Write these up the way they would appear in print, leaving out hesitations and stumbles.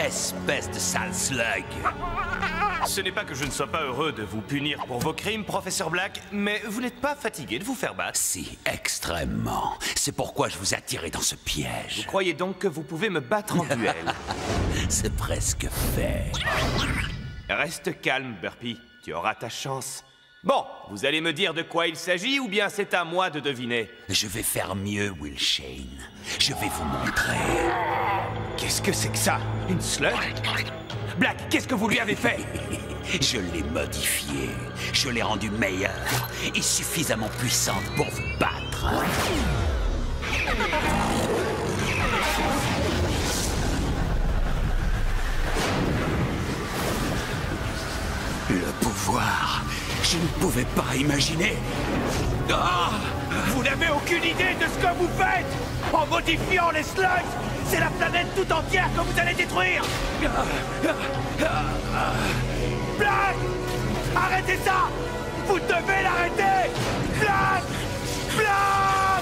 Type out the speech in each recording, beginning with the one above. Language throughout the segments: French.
espèce de sale slug. Ce n'est pas que je ne sois pas heureux de vous punir pour vos crimes, professeur Black, mais vous n'êtes pas fatigué de vous faire battre? Si, extrêmement. C'est pourquoi je vous ai attiré dans ce piège. Vous croyez donc que vous pouvez me battre en duel? C'est presque fait. Reste calme, Burpee. Tu auras ta chance. Bon, vous allez me dire de quoi il s'agit ou bien c'est à moi de deviner? Je vais faire mieux, Will Shane. Je vais vous montrer. Qu'est-ce que c'est que ça? Une slug? Black, qu'est-ce que vous lui avez fait? Je l'ai modifiée. Je l'ai rendue meilleure et suffisamment puissante pour vous battre. Le pouvoir, je ne pouvais pas imaginer. Ah! Vous n'avez aucune idée de ce que vous faites! En modifiant les slugs, c'est la planète tout entière que vous allez détruire! Black! Arrêtez ça! Vous devez l'arrêter! Black! Black!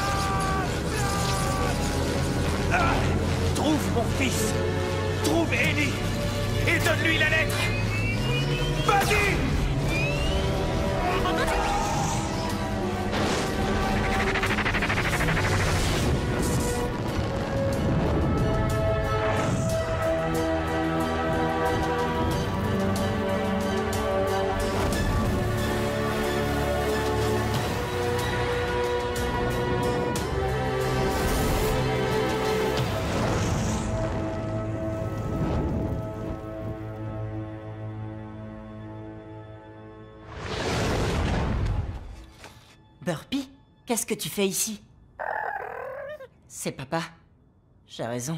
Trouve mon fils! Trouve Ellie! Et donne-lui la lettre! Vas-y! Burpee, qu'est-ce que tu fais ici? C'est papa. J'ai raison.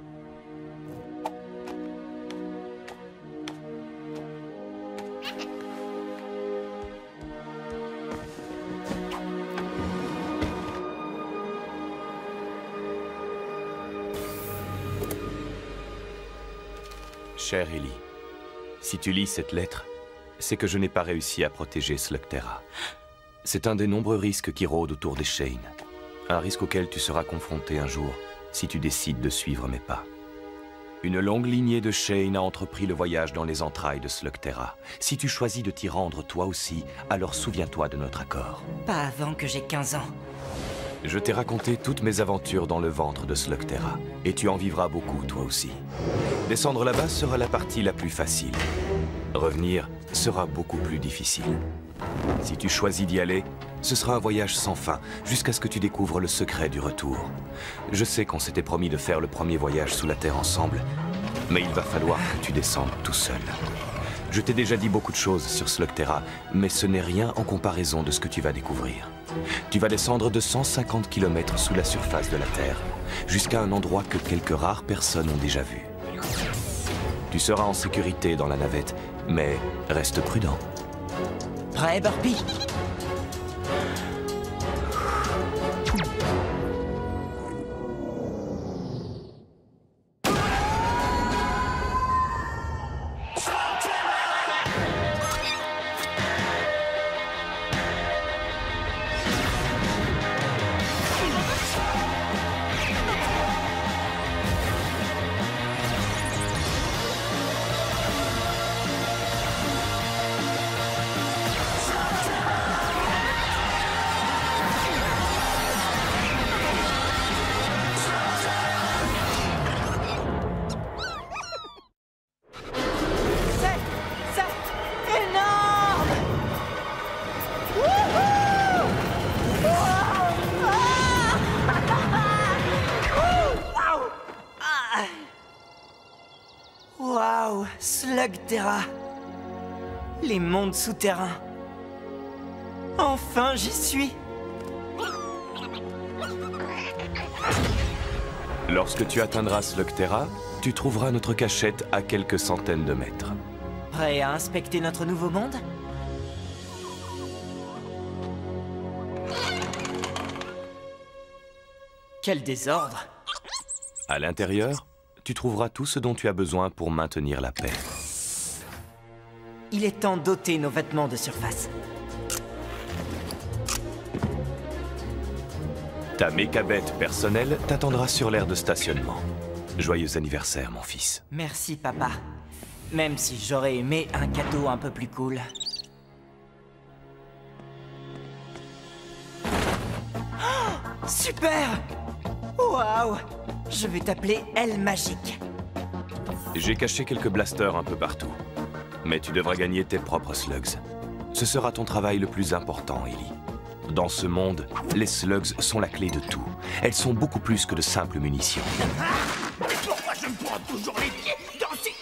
Chère Ellie, si tu lis cette lettre, c'est que je n'ai pas réussi à protéger Slugterra. C'est un des nombreux risques qui rôdent autour des Shane. Un risque auquel tu seras confronté un jour, si tu décides de suivre mes pas. Une longue lignée de Shane a entrepris le voyage dans les entrailles de Slugterra. Si tu choisis de t'y rendre toi aussi, alors souviens-toi de notre accord. Pas avant que j'ai 15 ans. Je t'ai raconté toutes mes aventures dans le ventre de Slugterra, et tu en vivras beaucoup toi aussi. Descendre là-bas sera la partie la plus facile. Revenir sera beaucoup plus difficile. Si tu choisis d'y aller, ce sera un voyage sans fin, jusqu'à ce que tu découvres le secret du retour. Je sais qu'on s'était promis de faire le premier voyage sous la Terre ensemble, mais il va falloir que tu descendes tout seul. Je t'ai déjà dit beaucoup de choses sur Slugterra, mais ce n'est rien en comparaison de ce que tu vas découvrir. Tu vas descendre de 150 km sous la surface de la Terre, jusqu'à un endroit que quelques rares personnes ont déjà vu. Tu seras en sécurité dans la navette, mais reste prudent. Prêt, Burpee? Waouh, Slugterra. Les mondes souterrains. Enfin, j'y suis. Lorsque tu atteindras Slugterra, tu trouveras notre cachette à quelques centaines de mètres. Prêt à inspecter notre nouveau monde? Quel désordre! À l'intérieur, tu trouveras tout ce dont tu as besoin pour maintenir la paix. Il est temps d'ôter nos vêtements de surface. Ta mécabête personnelle t'attendra sur l'aire de stationnement. Joyeux anniversaire, mon fils. Merci, papa. Même si j'aurais aimé un cadeau un peu plus cool. Oh, super! Waouh! Je vais t'appeler Elle Magique. J'ai caché quelques blasters un peu partout. Mais tu devras gagner tes propres slugs. Ce sera ton travail le plus important, Ellie. Dans ce monde, les slugs sont la clé de tout. Elles sont beaucoup plus que de simples munitions. Mais pourquoi je me prends toujours les pieds dans ces...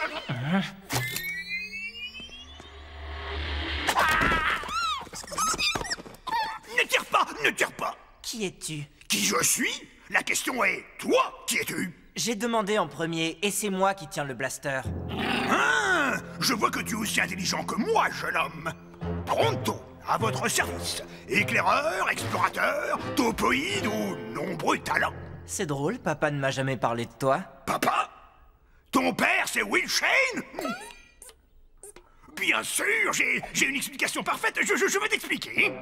Ne tire pas! Ne tire pas! Qui es-tu? Qui je suis? La question est, toi, qui es-tu? J'ai demandé en premier et c'est moi qui tiens le blaster. Ah, je vois que tu es aussi intelligent que moi, jeune homme. Pronto, à votre service. Éclaireur, explorateur, topoïde ou nombreux talents. C'est drôle, papa ne m'a jamais parlé de toi. Papa? Ton père, c'est Will Shane? Bien sûr, j'ai une explication parfaite. Je vais t'expliquer.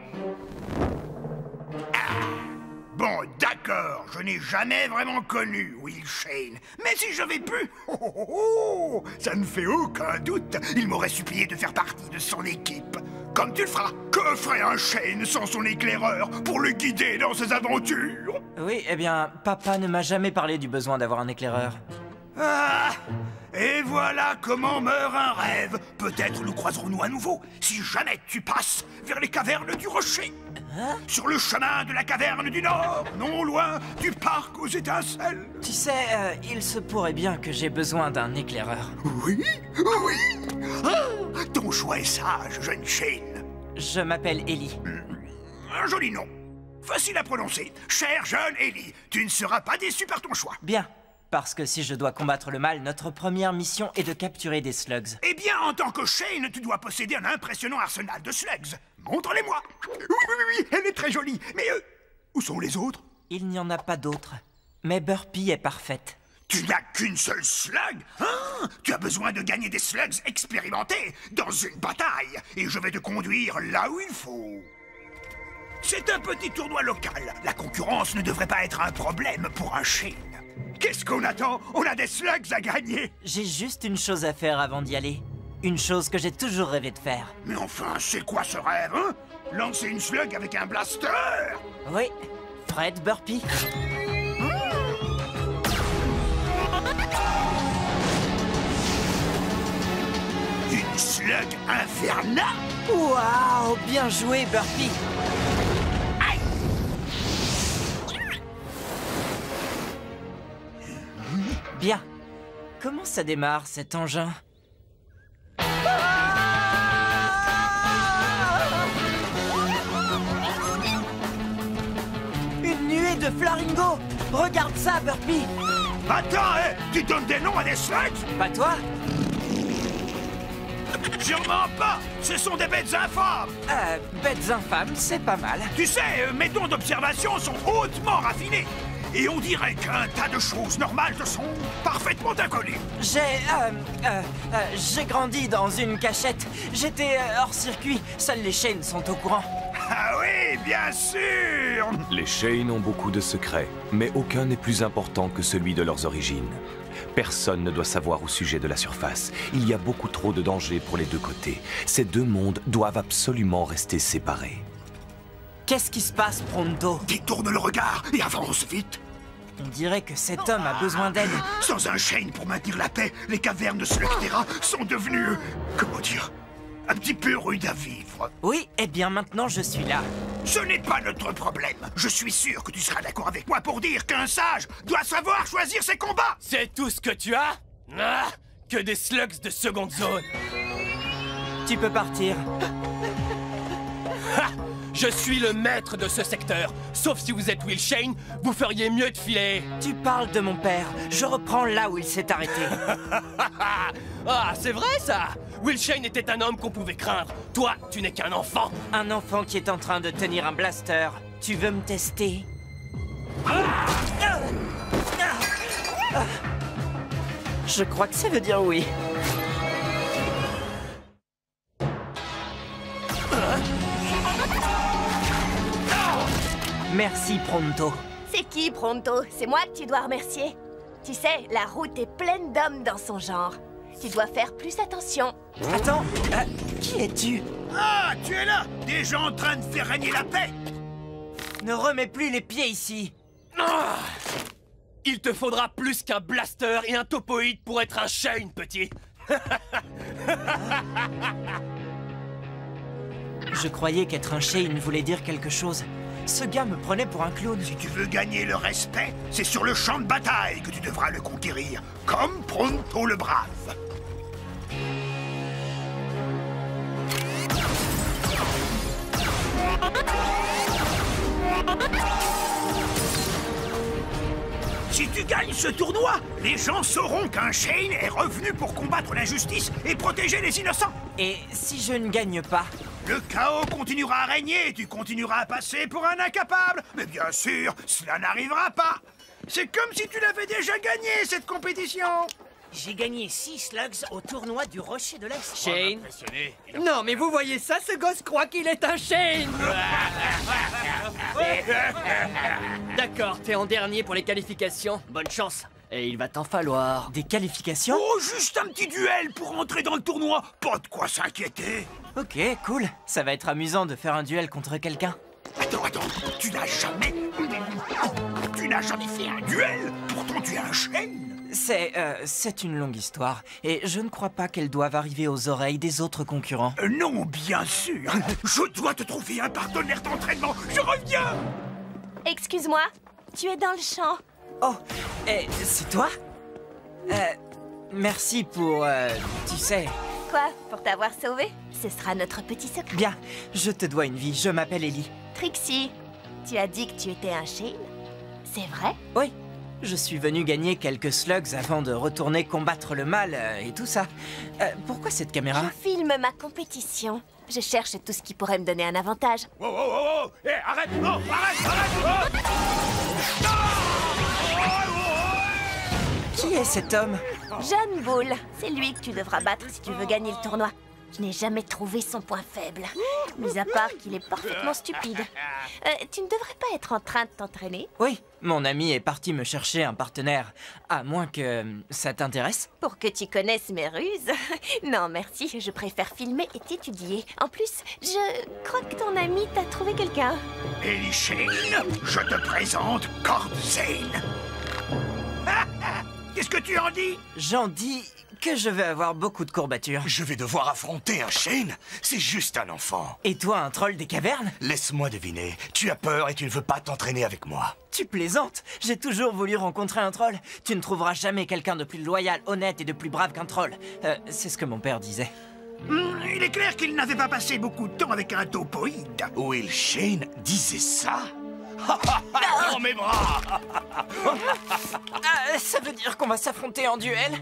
Bon, d'accord, je n'ai jamais vraiment connu Will Shane. Mais si j'avais pu, ça ne fait aucun doute, il m'aurait supplié de faire partie de son équipe. Comme tu le feras. Que ferait un Shane sans son éclaireur pour le guider dans ses aventures? Oui, eh bien, papa ne m'a jamais parlé du besoin d'avoir un éclaireur. Ah! Et voilà comment meurt un rêve. Peut-être nous croiserons-nous à nouveau, si jamais tu passes vers les cavernes du rocher. Sur le chemin de la caverne du Nord, non loin du parc aux étincelles. Tu sais, il se pourrait bien que j'ai besoin d'un éclaireur. Oui, oui. Ah, ton choix est sage, jeune Shane. Je m'appelle Ellie. Un joli nom. Facile à prononcer. Cher jeune Ellie, tu ne seras pas déçu par ton choix. Bien, parce que si je dois combattre le mal, notre première mission est de capturer des slugs. Eh bien, en tant que Shane, tu dois posséder un impressionnant arsenal de slugs. Montre-les-moi. Oui, elle est très jolie. Mais où sont les autres? Il n'y en a pas d'autres. Mais Burpee est parfaite. Tu n'as qu'une seule slug? Hein? Tu as besoin de gagner des slugs expérimentés dans une bataille. Et je vais te conduire là où il faut. C'est un petit tournoi local. La concurrence ne devrait pas être un problème pour un Shane. Qu'est-ce qu'on attend? On a des slugs à gagner. J'ai juste une chose à faire avant d'y aller. Une chose que j'ai toujours rêvé de faire. Mais enfin, c'est quoi ce rêve, hein? Lancer une slug avec un blaster? Oui, Fred Burpee. Une slug infernale? Waouh, bien joué, Burpee. Aïe! Bien. Comment ça démarre, cet engin? Une nuée de flamingos! Regarde ça, Burpee! Attends, tu donnes des noms à des slugs? Pas toi? Sûrement pas! Ce sont des bêtes infâmes! Bêtes infâmes, c'est pas mal. Tu sais, mes dons d'observation sont hautement raffinés. Et on dirait qu'un tas de choses normales te sont parfaitement inconnues. J'ai grandi dans une cachette. J'étais hors circuit. Seuls les Shane sont au courant. Ah oui, bien sûr! Les Shane ont beaucoup de secrets, mais aucun n'est plus important que celui de leurs origines. Personne ne doit savoir au sujet de la surface. Il y a beaucoup trop de dangers pour les deux côtés. Ces deux mondes doivent absolument rester séparés. Qu'est-ce qui se passe, Pronto? Détourne le regard et avance vite. On dirait que cet homme a besoin d'aide. Sans un Shane pour maintenir la paix, les cavernes de Slugterra sont devenues... comment dire? Un petit peu rudes à vivre. Oui, eh bien maintenant je suis là. Ce n'est pas notre problème. Je suis sûr que tu seras d'accord avec moi pour dire qu'un sage doit savoir choisir ses combats. C'est tout ce que tu as? Ah, que des slugs de seconde zone. Tu peux partir. Ha! Je suis le maître de ce secteur. Sauf si vous êtes Will Shane, vous feriez mieux de filer. Tu parles de mon père. Je reprends là où il s'est arrêté. Ah, c'est vrai ça! Will Shane était un homme qu'on pouvait craindre. Toi, tu n'es qu'un enfant. Un enfant qui est en train de tenir un blaster. Tu veux me tester? Je crois que ça veut dire oui. Merci, Pronto. C'est qui, Pronto? C'est moi que tu dois remercier. Tu sais, la route est pleine d'hommes dans son genre. Tu dois faire plus attention. Attends, qui es-tu? Ah, tu es là! Des gens en train de faire régner la paix! Ne remets plus les pieds ici. Ah, il te faudra plus qu'un blaster et un topoïde pour être un Shane, petit. Je croyais qu'être un Shane voulait dire quelque chose. Ce gars me prenait pour un clown. Si tu veux gagner le respect, c'est sur le champ de bataille que tu devras le conquérir, comme Pronto le Brave. Si tu gagnes ce tournoi, les gens sauront qu'un Shane est revenu pour combattre l'injustice et protéger les innocents. Et si je ne gagne pas? Le chaos continuera à régner et tu continueras à passer pour un incapable. Mais bien sûr, cela n'arrivera pas. C'est comme si tu l'avais déjà gagné, cette compétition. J'ai gagné 6 slugs au tournoi du Rocher de l'Est. Shane? Non, mais vous voyez ça, ce gosse croit qu'il est un Shane. D'accord, t'es en dernier pour les qualifications. Bonne chance. Et il va t'en falloir. Des qualifications? Oh, juste un petit duel pour entrer dans le tournoi. Pas de quoi s'inquiéter. Ok, cool. Ça va être amusant de faire un duel contre quelqu'un. Attends, tu n'as jamais... Tu n'as jamais fait un duel? Pourtant, tu es un Shane. C'est une longue histoire, et je ne crois pas qu'elle doive arriver aux oreilles des autres concurrents. Non, bien sûr. Je dois te trouver un partenaire d'entraînement. Je reviens. Excuse-moi, tu es dans le champ. Oh, et c'est toi? Merci pour, tu sais... Quoi, pour t'avoir sauvé? Ce sera notre petit secret. Bien, je te dois une vie, je m'appelle Ellie. Trixie, tu as dit que tu étais un Shane? C'est vrai? Oui, je suis venu gagner quelques slugs avant de retourner combattre le mal et tout ça. Pourquoi cette caméra? Je filme ma compétition. Je cherche tout ce qui pourrait me donner un avantage. Oh, oh, oh, oh. Eh, arrête. Oh, arrête. Oh. Qui est cet homme? John Bull, c'est lui que tu devras battre si tu veux gagner le tournoi. Je n'ai jamais trouvé son point faible, mis à part qu'il est parfaitement stupide. Tu ne devrais pas être en train de t'entraîner? Oui, mon ami est parti me chercher un partenaire, à moins que ça t'intéresse. Pour que tu connaisses mes ruses? Non, merci, je préfère filmer et t'étudier. En plus, je crois que ton ami t'a trouvé quelqu'un. Ellie Shane, je te présente Cord Zane. Qu'est-ce que tu en dis? J'en dis que je vais avoir beaucoup de courbatures. Je vais devoir affronter un Shane? C'est juste un enfant. Et toi, un troll des cavernes? Laisse-moi deviner. Tu as peur et tu ne veux pas t'entraîner avec moi. Tu plaisantes? J'ai toujours voulu rencontrer un troll. Tu ne trouveras jamais quelqu'un de plus loyal, honnête et de plus brave qu'un troll. C'est ce que mon père disait. Il est clair qu'il n'avait pas passé beaucoup de temps avec un topoïde. Will Shane disait ça? Dans mes bras. Ça veut dire qu'on va s'affronter en duel?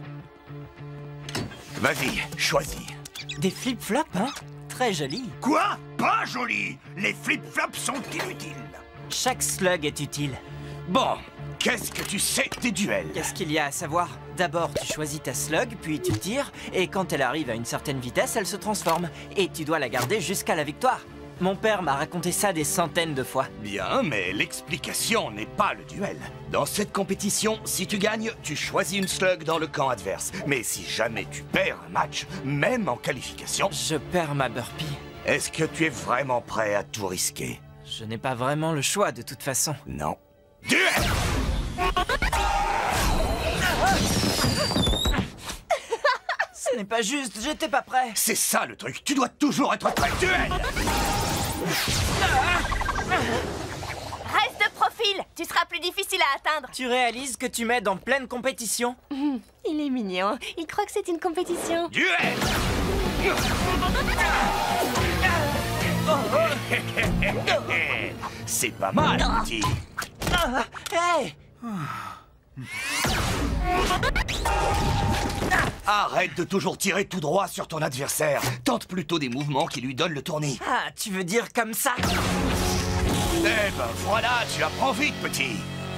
Vas-y, choisis. Des flip-flops, hein? Très joli. Quoi? Pas joli. Les flip-flops sont inutiles. Chaque slug est utile. Bon, qu'est-ce que tu sais des duels? Qu'est-ce qu'il y a à savoir? D'abord, tu choisis ta slug, puis tu tires, et quand elle arrive à une certaine vitesse, elle se transforme. Et tu dois la garder jusqu'à la victoire. Mon père m'a raconté ça des centaines de fois. Bien, mais l'explication n'est pas le duel. Dans cette compétition, si tu gagnes, tu choisis une slug dans le camp adverse. Mais si jamais tu perds un match, même en qualification... Je perds ma burpee. Est-ce que tu es vraiment prêt à tout risquer? Je n'ai pas vraiment le choix de toute façon. Non. Duel! Ce n'est pas juste, j'étais pas prêt. C'est ça le truc, tu dois toujours être prêt. Duel! Reste de profil, tu seras plus difficile à atteindre. Tu réalises que tu m'aides en pleine compétition? Il est mignon, il croit que c'est une compétition. Duel! C'est pas mal, petit. Hey! Arrête de toujours tirer tout droit sur ton adversaire. Tente plutôt des mouvements qui lui donnent le tournis. Ah, tu veux dire comme ça? Eh ben voilà, tu apprends vite, petit.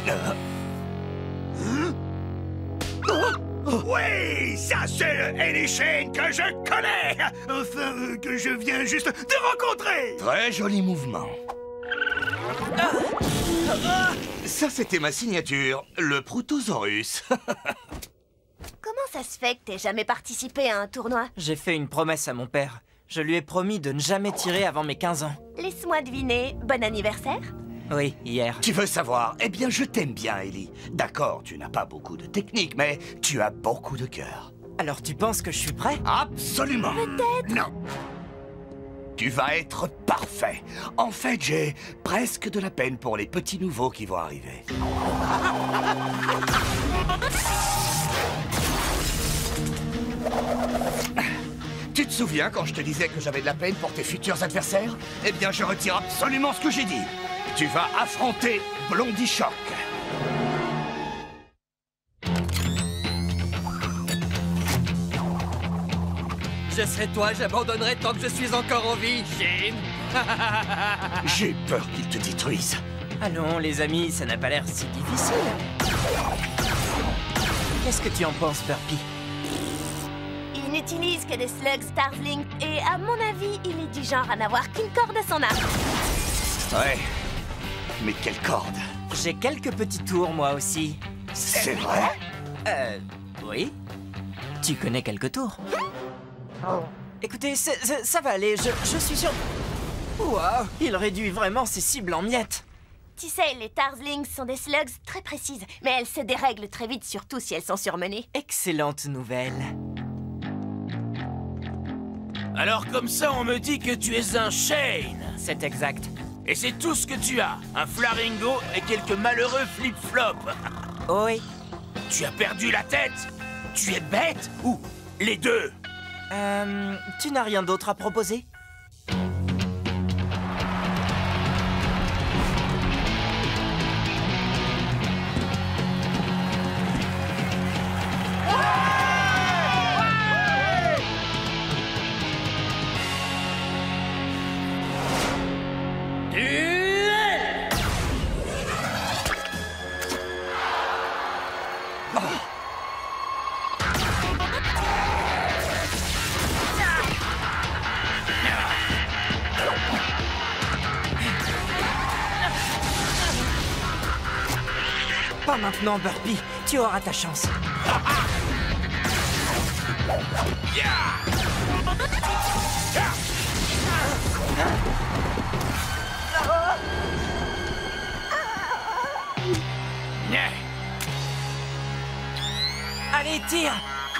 Oui, ça c'est le Ellie Shane que je connais. Enfin, que je viens juste de rencontrer. Très joli mouvement. Ça, c'était ma signature, le Protosaurus. Comment ça se fait que t'aies jamais participé à un tournoi? J'ai fait une promesse à mon père. Je lui ai promis de ne jamais tirer avant mes 15 ans. Laisse-moi deviner, bon anniversaire? Oui, hier. Tu veux savoir? Eh bien, je t'aime bien, Ellie. D'accord, tu n'as pas beaucoup de technique, mais tu as beaucoup de cœur. Alors tu penses que je suis prêt? Absolument. Peut-être. Non. Tu vas être parfait. En fait, j'ai presque de la peine pour les petits nouveaux qui vont arriver. Tu te souviens quand je te disais que j'avais de la peine pour tes futurs adversaires? Eh bien, je retire absolument ce que j'ai dit. Tu vas affronter Blondie Shock. Je serai toi, j'abandonnerai tant que je suis encore en vie, Shane. J'ai peur qu'il te détruise. Allons, les amis, ça n'a pas l'air si difficile. Qu'est-ce que tu en penses, Burpy? Il n'utilise que des slugs Starzling, et à mon avis, il est du genre à n'avoir qu'une corde à son arc. Ouais. Mais quelle corde? J'ai quelques petits tours, moi aussi. C'est vrai? Oui. Tu connais quelques tours? Écoutez, ça va aller, je suis sûr... Waouh, il réduit vraiment ses cibles en miettes. Tu sais, les Tarzlings sont des slugs très précises, mais elles se dérèglent très vite, surtout si elles sont surmenées. Excellente nouvelle. Alors comme ça, on me dit que tu es un Shane. C'est exact. Et c'est tout ce que tu as, un Flaringo et quelques malheureux flip-flops. Oui. Tu as perdu la tête? Tu es bête? Ou les deux? Tu n'as rien d'autre à proposer? Pas maintenant, Burpy. Tu auras ta chance. Allez, tire!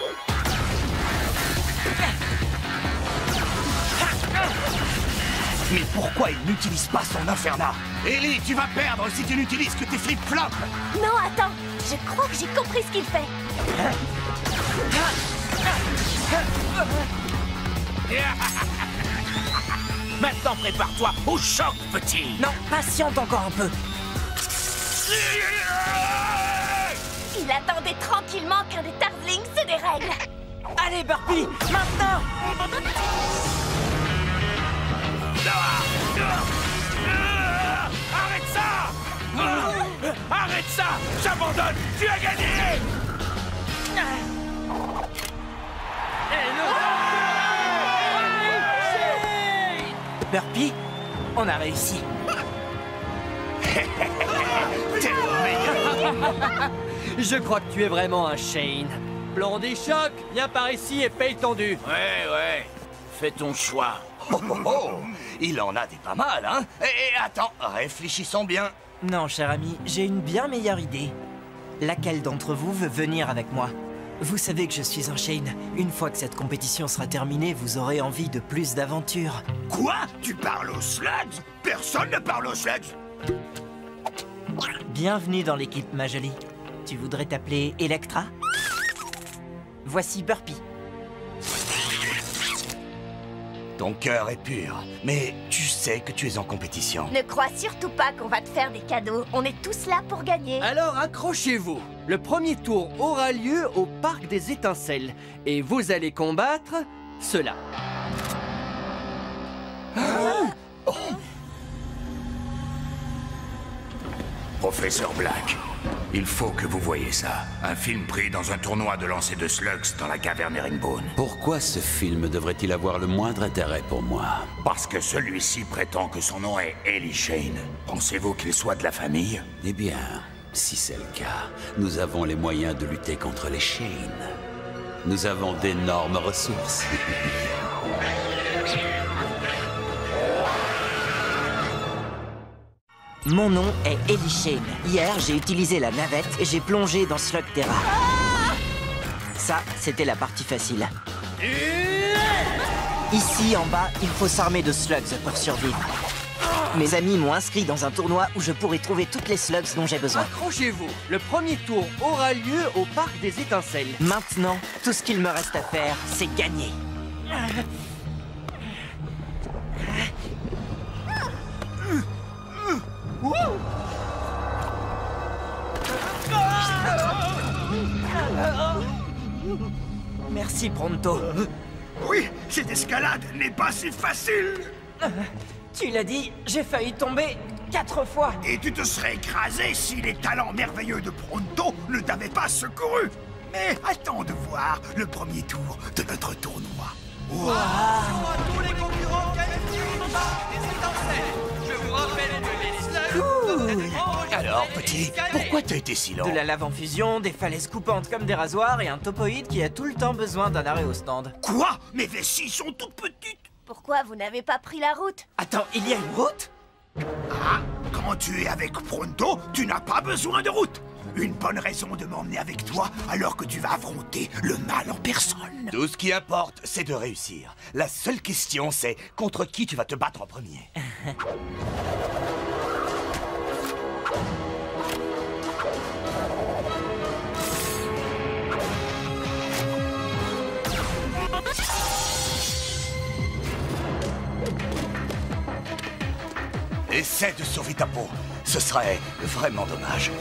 Mais pourquoi il n'utilise pas son Inferna? Ellie, tu vas perdre si tu n'utilises que tes flip-flops. Non, attends, je crois que j'ai compris ce qu'il fait. Maintenant, prépare-toi au choc, petit. Non, patiente encore un peu. Il attendait tranquillement qu'un des Tarzlings se dérègle. Allez, Burpy, maintenant! Arrête ça! Arrête ça! J'abandonne! Tu as gagné! Burpy, on a réussi. T'es le meilleur. Je crois que tu es vraiment un Shane. Blondie Shock, viens par ici et paye ton dû. Ouais. Fais ton choix. Oh, oh, oh. Il en a des pas mal, hein? Et attends, réfléchissons bien. Non, cher ami, j'ai une bien meilleure idée. Laquelle d'entre vous veut venir avec moi? Vous savez que je suis un Shane. Une fois que cette compétition sera terminée, vous aurez envie de plus d'aventures. Quoi? Tu parles aux slugs? Personne ne parle aux slugs. Bienvenue dans l'équipe, ma jolie. Tu voudrais t'appeler Electra? Voici Burpy. Ton cœur est pur, mais tu sais que tu es en compétition. Ne crois surtout pas qu'on va te faire des cadeaux. On est tous là pour gagner. Alors accrochez-vous. Le premier tour aura lieu au Parc des Étincelles. Et vous allez combattre cela. Professeur Black, il faut que vous voyiez ça. Un film pris dans un tournoi de lancer de slugs dans la caverne Herringbone. Pourquoi ce film devrait-il avoir le moindre intérêt pour moi? Parce que celui-ci prétend que son nom est Ellie Shane. Pensez-vous qu'il soit de la famille? Eh bien, Si c'est le cas, nous avons les moyens de lutter contre les Shane. Nous avons d'énormes ressources. Mon nom est Ellie Shane. Hier, j'ai utilisé la navette et j'ai plongé dans Slugterra. Ça, c'était la partie facile. Ici, en bas, il faut s'armer de slugs pour survivre. Mes amis m'ont inscrit dans un tournoi où je pourrai trouver toutes les slugs dont j'ai besoin. Accrochez-vous, le premier tour aura lieu au Parc des Étincelles. Maintenant, tout ce qu'il me reste à faire, c'est gagner. Merci, Pronto. Oui, cette escalade n'est pas si facile. Tu l'as dit, j'ai failli tomber 4 fois. Et tu te serais écrasé si les talents merveilleux de Pronto ne t'avaient pas secouru. Mais attends de voir le premier tour de notre tournoi. Wow. Tous les concurrents qualifiés au Parc des Étincelles. Je vous rappelle que les slugs... Alors, petit, pourquoi t'as été si lent? De la lave en fusion, des falaises coupantes comme des rasoirs et un topoïde qui a tout le temps besoin d'un arrêt au stand. Quoi? Mes vessies sont toutes petites. Pourquoi vous n'avez pas pris la route? Attends, il y a une route? Ah, quand tu es avec Pronto, tu n'as pas besoin de route. Une bonne raison de m'emmener avec toi alors que tu vas affronter le mal en personne. Tout ce qui importe, c'est de réussir. La seule question, c'est contre qui tu vas te battre en premier. Essaie de sauver ta peau. Ce serait vraiment dommage.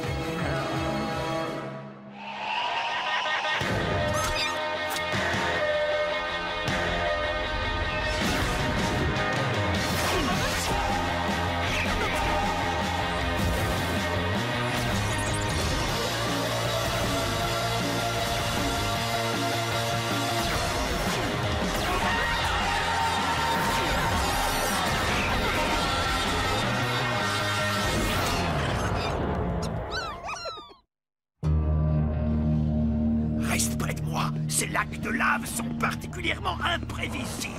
Reste près de moi. Ces lacs de lave sont particulièrement imprévisibles.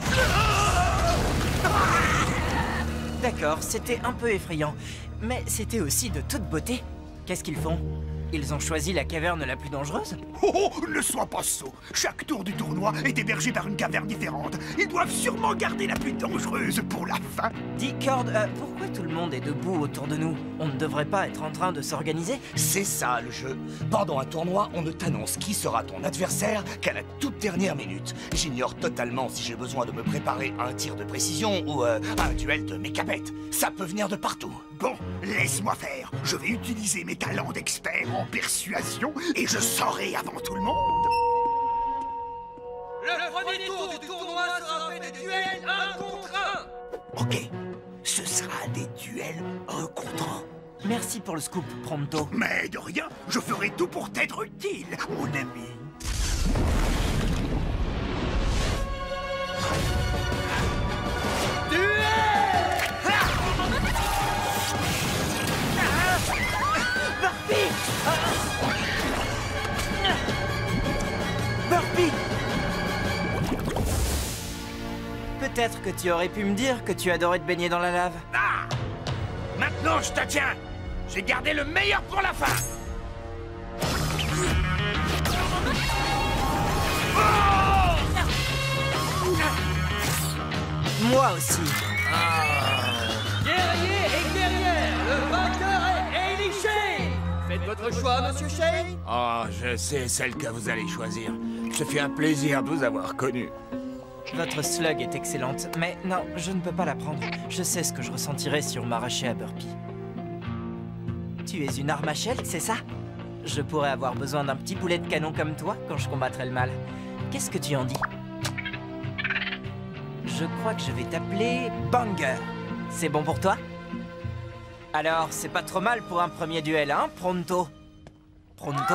D'accord, c'était un peu effrayant, mais c'était aussi de toute beauté. Qu'est-ce qu'ils font? Ils ont choisi la caverne la plus dangereuse? Oh, ne sois pas sot. Chaque tour du tournoi est hébergé par une caverne différente. Ils doivent sûrement garder la plus dangereuse pour la fin. Dis, Cord, pourquoi tout le monde est debout autour de nous? On ne devrait pas être en train de s'organiser? C'est ça le jeu. Pendant un tournoi, on ne t'annonce qui sera ton adversaire qu'à la toute dernière minute. J'ignore totalement si j'ai besoin de me préparer à un tir de précision ou à un duel de mécapettes. Ça peut venir de partout. Bon, laisse-moi faire. Je vais utiliser mes talents d'expert en persuasion et je saurai avant tout le monde. Le premier tour du tournoi sera fait des duels 1 contre 1. Ok, ce sera des duels 1 contre 1. Merci pour le scoop, Pronto. Mais de rien, je ferai tout pour t'être utile, mon ami. Burpee! Peut-être que tu aurais pu me dire que tu adorais te baigner dans la lave. Ah! Maintenant, je te tiens. J'ai gardé le meilleur pour la fin. Moi aussi. Guerrier et guerrière, le vainqueur est Ellie Shane. Faites votre choix, monsieur Shane. Oh, je sais celle que vous allez choisir. Ce fut un plaisir de vous avoir connu. Votre slug est excellente, mais non, je ne peux pas la prendre. Je sais ce que je ressentirais si on m'arrachait à Burpee. Tu es une arme à shell, c'est ça? Je pourrais avoir besoin d'un petit boulet de canon comme toi quand je combattrai le mal. Qu'est-ce que tu en dis? Je crois que je vais t'appeler Banger. C'est bon pour toi? Alors, c'est pas trop mal pour un premier duel, hein, Pronto? Pronto?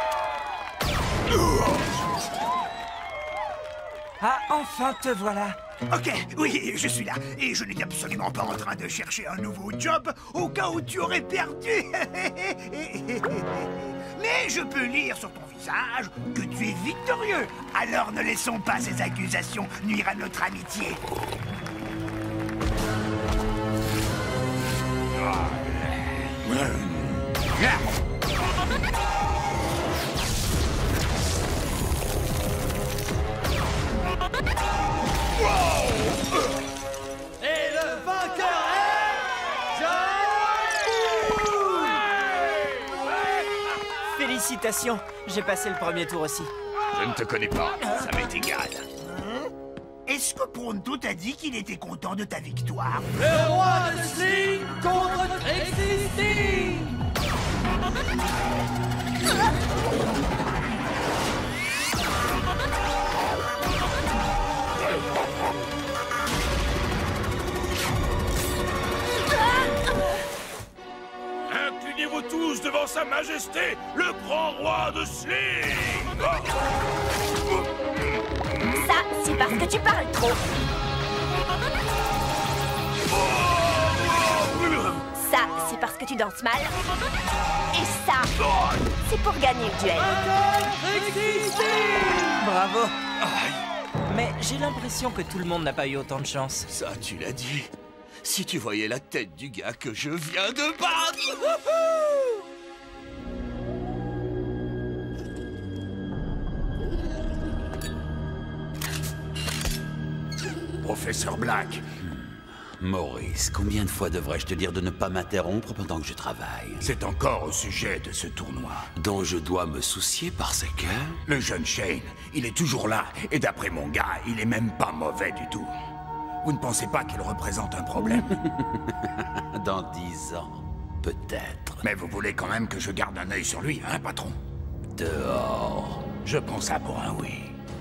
Ah, enfin te voilà! Ok, oui, je suis là. Et je n'étais absolument pas en train de chercher un nouveau job au cas où tu aurais perdu. Mais je peux lire sur ton visage que tu es victorieux. Alors ne laissons pas ces accusations nuire à notre amitié. Et le vainqueur est... Félicitations, j'ai passé le premier tour aussi. Je ne te connais pas, ça m'est égal. Est-ce que Pronto t'a dit qu'il était content de ta victoire? Le roi de Sling contre Trixie Sting. Inclinez-vous tous devant sa majesté, le grand roi de Sling. Ça, c'est parce que tu parles trop. Ça, c'est parce que tu danses mal. Et ça, c'est pour gagner le duel. Bravo. Mais j'ai l'impression que tout le monde n'a pas eu autant de chance. Ça, tu l'as dit. Si tu voyais la tête du gars que je viens de battre. Professeur Black. Maurice, combien de fois devrais-je te dire de ne pas m'interrompre pendant que je travaille? C'est encore au sujet de ce tournoi. Dont je dois me soucier parce que... Le jeune Shane, il est toujours là. Et d'après mon gars, il est même pas mauvais du tout. Vous ne pensez pas qu'il représente un problème? Dans 10 ans, peut-être. Mais vous voulez quand même que je garde un œil sur lui, hein, patron? Dehors. Je prends ça pour un oui.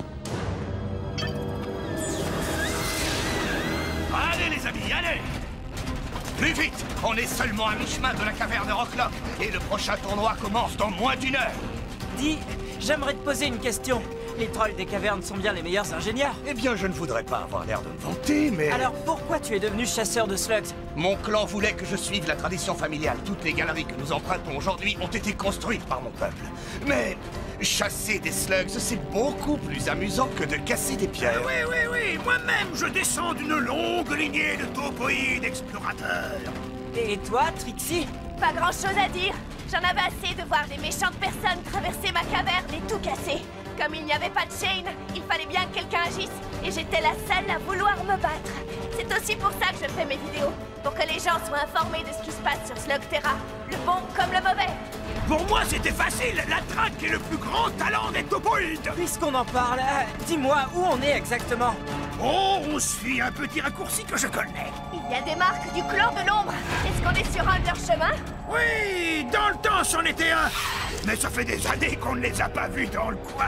Allez les amis, allez! Plus vite! On est seulement à mi-chemin de la caverne Rocklock et le prochain tournoi commence dans moins d'1 heure! Dis, j'aimerais te poser une question. Les trolls des cavernes sont bien les meilleurs ingénieurs. Eh bien, je ne voudrais pas avoir l'air de me vanter, mais... Alors pourquoi tu es devenu chasseur de slugs? Mon clan voulait que je suive la tradition familiale. Toutes les galeries que nous empruntons aujourd'hui ont été construites par mon peuple. Mais chasser des slugs, c'est beaucoup plus amusant que de casser des pierres. Oui, moi-même, je descends d'une longue lignée de topoïdes explorateurs. Et toi, Trixie? Pas grand-chose à dire. J'en avais assez de voir des méchantes personnes traverser ma caverne et tout casser. Comme il n'y avait pas de Shane, il fallait bien que quelqu'un agisse. Et j'étais la seule à vouloir me battre. C'est aussi pour ça que je fais mes vidéos. Pour que les gens soient informés de ce qui se passe sur Slugterra. Le bon comme le mauvais. Pour moi, c'était facile. La traque est le plus grand talent des topoïdes. Puisqu'on en parle, dis-moi où on est exactement. Oh, on suit un petit raccourci que je connais. Il y a des marques du clan de l'ombre. Est-ce qu'on est sur un de leurs chemins? Oui, dans le temps, c'en était un. Mais ça fait des années qu'on ne les a pas vus dans le coin.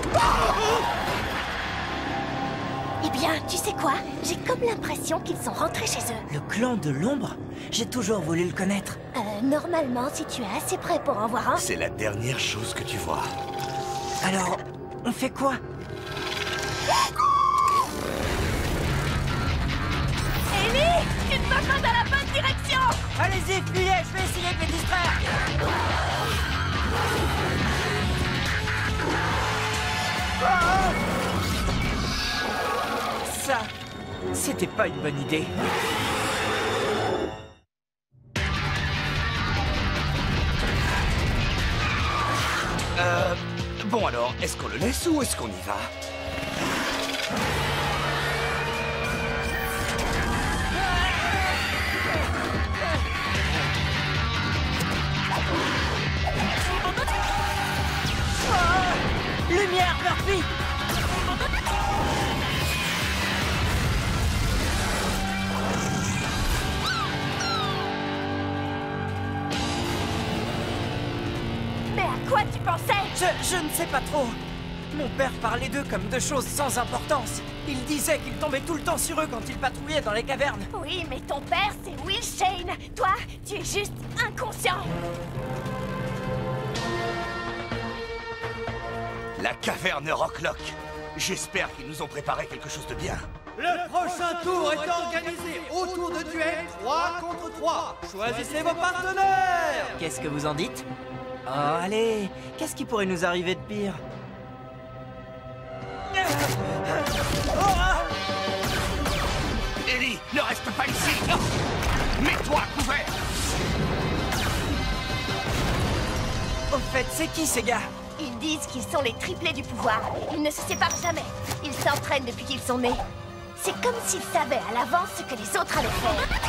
Eh bien, tu sais quoi? J'ai comme l'impression qu'ils sont rentrés chez eux. Le clan de l'ombre? J'ai toujours voulu le connaître. Normalement, si tu es assez prêt pour en voir un... C'est la dernière chose que tu vois. Alors, on fait quoi? Ellie, tu te vas dans la bonne direction! Allez-y, fuyez, je vais essayer de les distraire. Ça, c'était pas une bonne idée. Bon alors, est-ce qu'on le laisse ou est-ce qu'on y va? Lumière, Murphy! Mais à quoi tu pensais? Je ne sais pas trop. Mon père parlait d'eux comme de choses sans importance. Il disait qu'il tombait tout le temps sur eux quand ils patrouillaient dans les cavernes. Oui, mais ton père, c'est Will Shane. Toi, tu es juste inconscient. La caverne Rocklock. J'espère qu'ils nous ont préparé quelque chose de bien. Le prochain tour est organisé autour de duels 3 contre 3. Choisissez vos partenaires. Qu'est-ce que vous en dites? Oh, allez, qu'est-ce qui pourrait nous arriver de pire? Ellie, ne reste pas ici. Mets-toi à couvert. Au fait, c'est qui ces gars? Ils disent qu'ils sont les triplés du pouvoir. Ils ne se séparent jamais. Ils s'entraînent depuis qu'ils sont nés. C'est comme s'ils savaient à l'avance ce que les autres allaient faire.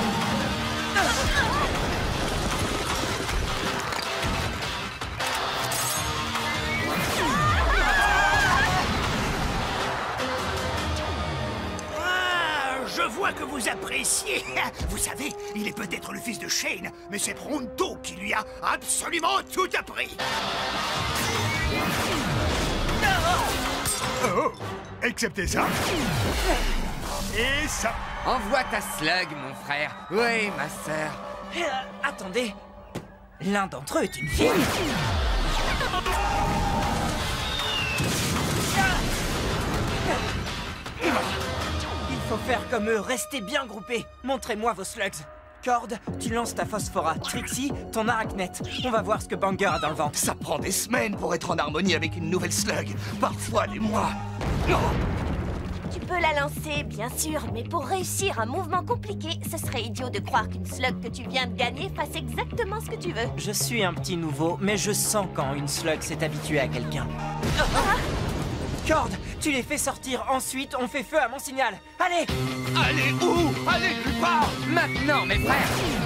Je vois que vous appréciez. Vous savez, il est peut-être le fils de Shane, mais c'est Pronto qui lui a absolument tout appris. Oh, excepté ça. Et ça. Envoie ta slug, mon frère. Oui, ma sœur. Attendez. L'un d'entre eux est une fille. Il faut faire comme eux, restez bien groupés. Montrez-moi vos slugs. Cord, tu lances ta phosphora. Trixie, ton arachnette. On va voir ce que Banger a dans le ventre. Ça prend des semaines pour être en harmonie avec une nouvelle slug. Parfois des mois. Non. Tu peux la lancer, bien sûr, mais pour réussir un mouvement compliqué, ce serait idiot de croire qu'une slug que tu viens de gagner fasse exactement ce que tu veux. Je suis un petit nouveau, mais je sens quand une slug s'est habituée à quelqu'un. Cord, tu les fais sortir, ensuite on fait feu à mon signal. Allez! Allez où? Allez nulle part! Maintenant, mes frères!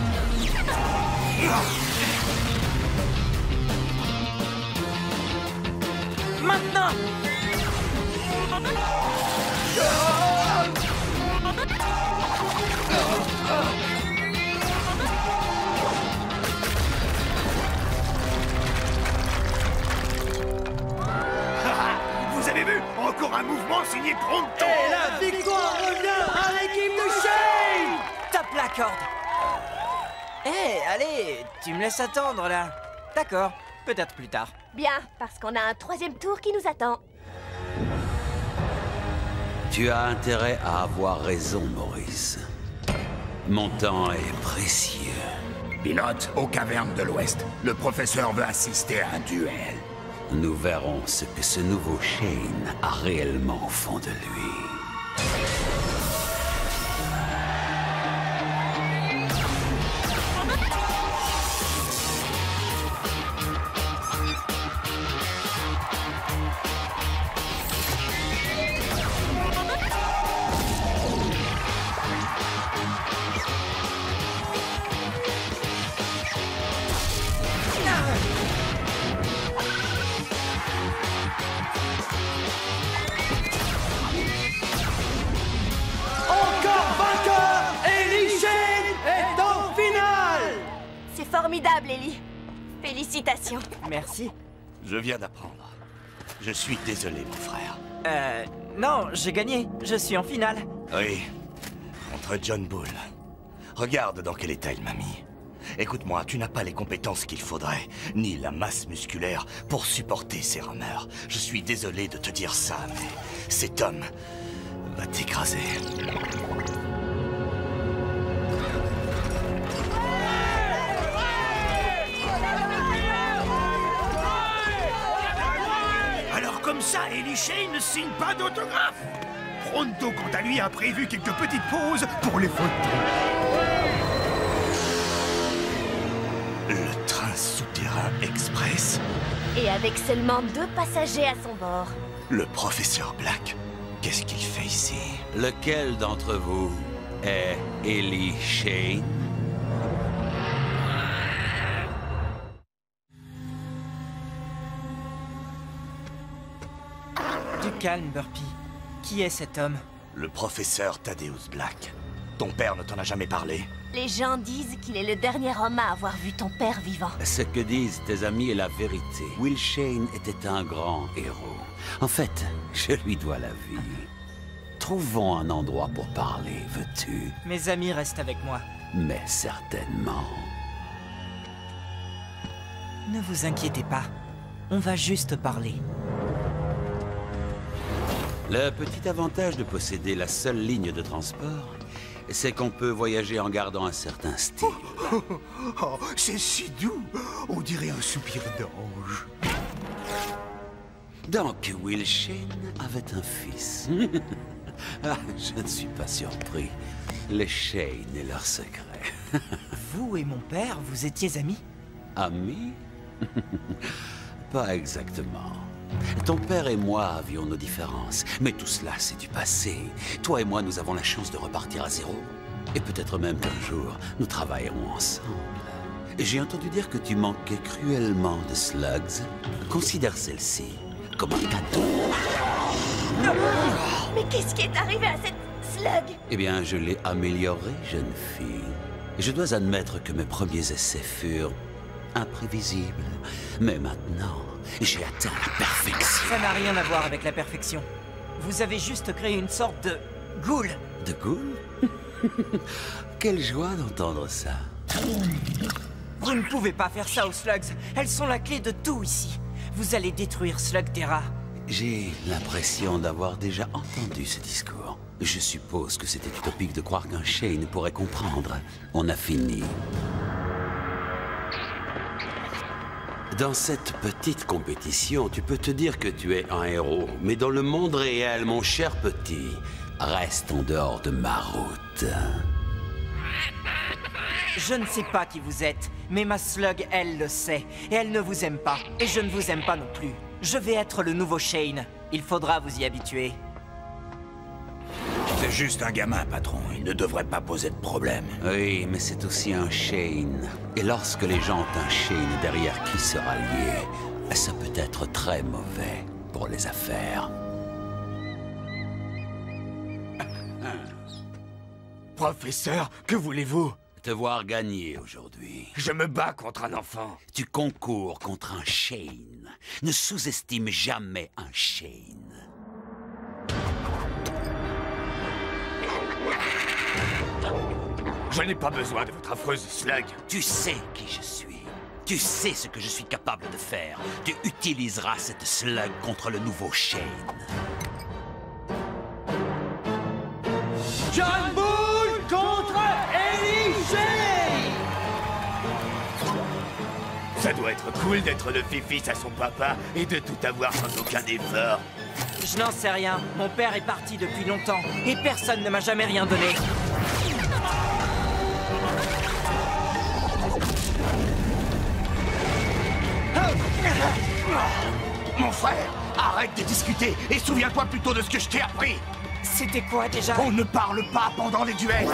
Maintenant! Vous avez vu? Encore un mouvement signé Pronto. Et la victoire revient à l'équipe de Shane. Tape la corde! Hé, allez, tu me laisses attendre là. D'accord, peut-être plus tard. Bien, parce qu'on a un troisième tour qui nous attend. Tu as intérêt à avoir raison, Maurice. Mon temps est précieux. Pilote aux cavernes de l'Ouest. Le professeur veut assister à un duel. Nous verrons ce que ce nouveau Shane a réellement au fond de lui. Formidable, Ellie. Félicitations. Merci. Je viens d'apprendre. Je suis désolé, mon frère. Non, j'ai gagné. Je suis en finale. Oui, contre John Bull. Regarde dans quel état il m'a mis. Écoute-moi, tu n'as pas les compétences qu'il faudrait, ni la masse musculaire pour supporter ces rameurs. Je suis désolé de te dire ça, mais cet homme va t'écraser. Comme ça, Ellie Shane ne signe pas d'autographe. Pronto, quant à lui, a prévu quelques petites pauses pour les photos. Le train souterrain express. Et avec seulement 2 passagers à son bord. Le professeur Black, qu'est-ce qu'il fait ici? Lequel d'entre vous est Ellie Shane? Du calme, Burpee. Qui est cet homme? Le professeur Thaddeus Black. Ton père ne t'en a jamais parlé? Les gens disent qu'il est le dernier homme à avoir vu ton père vivant. Ce que disent tes amis est la vérité. Will Shane était un grand héros. En fait, je lui dois la vie. Trouvons un endroit pour parler, veux-tu? Mes amis restent avec moi. Mais certainement. Ne vous inquiétez pas. On va juste parler. Le petit avantage de posséder la seule ligne de transport, c'est qu'on peut voyager en gardant un certain style. Oh, c'est si doux. On dirait un soupir d'ange. Donc, Will Shane avait un fils. Ah, je ne suis pas surpris. Les Shane et leurs secrets. Vous et mon père, vous étiez amis? Amis? Pas exactement. Ton père et moi avions nos différences, mais tout cela, c'est du passé. Toi et moi, nous avons la chance de repartir à zéro. Et peut-être même qu'un jour, nous travaillerons ensemble. J'ai entendu dire que tu manquais cruellement de slugs. Considère celle-ci comme un cadeau. Mais qu'est-ce qui est arrivé à cette slug? Eh bien, je l'ai améliorée, jeune fille. Je dois admettre que mes premiers essais furent imprévisibles. Mais maintenant, j'ai atteint la perfection. Ça n'a rien à voir avec la perfection. Vous avez juste créé une sorte de ghoul. De ghoul? Quelle joie d'entendre ça. Vous ne pouvez pas faire ça aux slugs. Elles sont la clé de tout ici. Vous allez détruire Slugterra. J'ai l'impression d'avoir déjà entendu ce discours. Je suppose que c'était utopique de croire qu'un Shane pourrait comprendre. On a fini. Dans cette petite compétition, tu peux te dire que tu es un héros. Mais dans le monde réel, mon cher petit, reste en dehors de ma route. Je ne sais pas qui vous êtes, mais ma slug, elle le sait. Et elle ne vous aime pas. Et je ne vous aime pas non plus. Je vais être le nouveau Shane. Il faudra vous y habituer. C'est juste un gamin, patron. Il ne devrait pas poser de problème. Oui, mais c'est aussi un Shane. Et lorsque les gens ont un Shane derrière qui se rallier, ça peut être très mauvais pour les affaires. Professeur, que voulez-vous? Te voir gagner aujourd'hui. Je me bats contre un enfant. Tu concours contre un Shane. Ne sous-estime jamais un Shane. Je n'ai pas besoin de votre affreuse slug. Tu sais qui je suis. Tu sais ce que je suis capable de faire. Tu utiliseras cette slug contre le nouveau Shane. John Bull contre Ellie Shane! Ça doit être cool d'être le fils à son papa et de tout avoir sans aucun effort. Je n'en sais rien. Mon père est parti depuis longtemps. Et personne ne m'a jamais rien donné. Mon frère, arrête de discuter et souviens-toi plutôt de ce que je t'ai appris. C'était quoi déjà? On ne parle pas pendant les duels.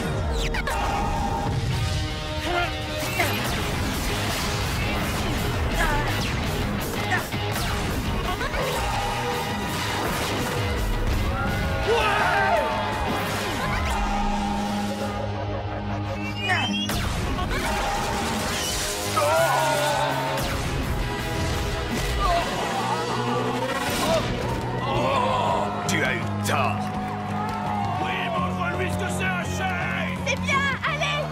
Tu as eu tort. Oui, montre-lui ce que c'est un Shane! C'est bien, allez!